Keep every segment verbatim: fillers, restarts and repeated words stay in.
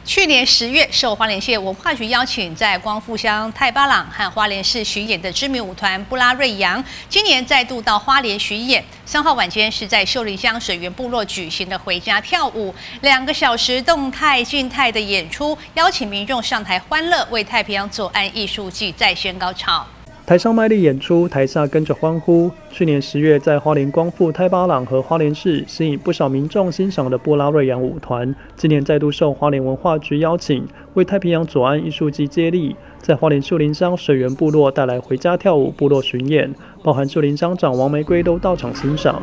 去年十月，受花莲县文化局邀请，在光复乡太巴朗和花莲市巡演的知名舞团布拉瑞扬，今年再度到花莲巡演。三号晚间是在秀林乡水源部落举行的回家跳舞，两个小时动态、静态的演出，邀请民众上台欢乐，为太平洋左岸艺术季再掀高潮。 台上卖力演出，台下跟着欢呼。去年十月，在花莲光复太巴朗和花莲市吸引不少民众欣赏的布拉瑞扬舞团，今年再度受花莲文化局邀请，为太平洋左岸艺术季接力，在花莲秀林乡水源部落带来回家跳舞部落巡演，包含秀林乡长王玫瑰都到场欣赏。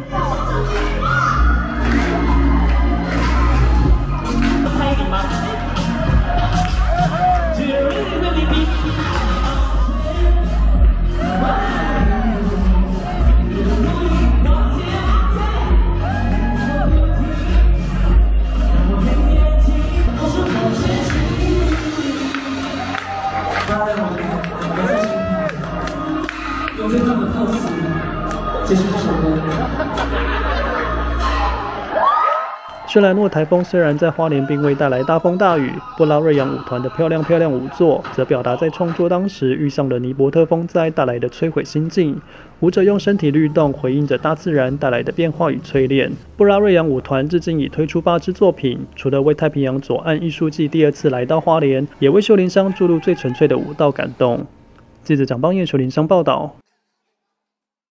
用最棒的 pose 结束这首歌。 轩兰诺台风虽然在花莲并未带来大风大雨，布拉瑞扬舞团的漂亮漂亮舞作，则表达在创作当时遇上了尼伯特风灾带来的摧毁心境。舞者用身体律动回应着大自然带来的变化与淬炼。布拉瑞扬舞团至今已推出八支作品，除了为太平洋左岸艺术季第二次来到花莲，也为秀林乡注入最纯粹的舞蹈感动。记者蒋邦彦秀林乡报道。